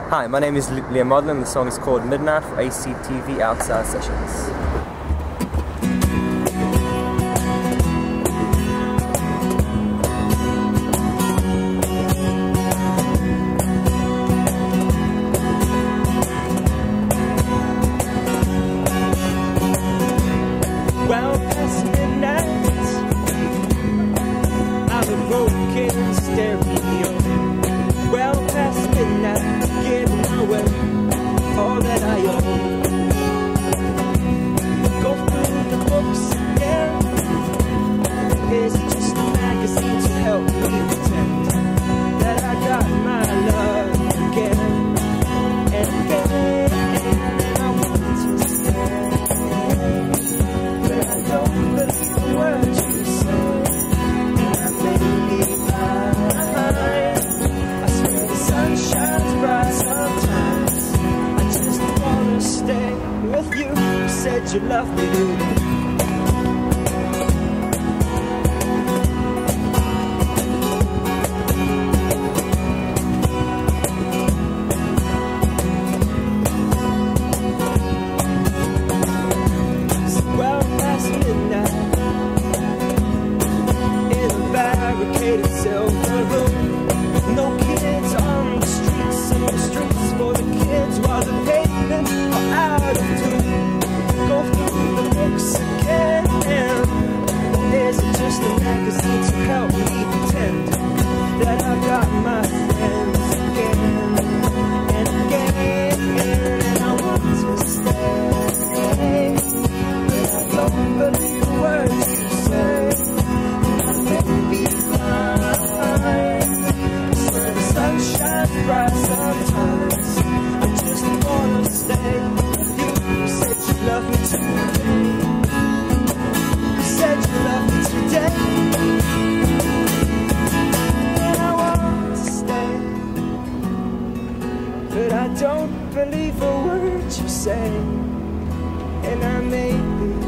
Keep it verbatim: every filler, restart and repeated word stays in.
Hi, my name is Liam Modlin. The song is called Midnight for A C T V Outside Sessions. Well past midnight, I'm a broken stereo. Well past midnight, giving away all that I own. Go through the books again. Is it just a magazine to help me pretend that I got my love again and again? And I want to stay, but I don't believe the words you say, and I may be blind. I swear the sun shines bright sometimes. I just wanna stay with you. You said you love me, dude. Well past midnight, in a barricaded silver room. No kids on the streets, and the streets for the kids while the pavement are out of tune. Go through the books again. Is it just a magazine to help me pretend that I've got my friends again and again? And I want to stay, but I don't believe the words you say, and I may be blind. I swear the sun shines bright sometimes. I just wanna stay with you. You said you love me today. You said you love me today, and I want to stay, but I don't believe a word you say, and I may be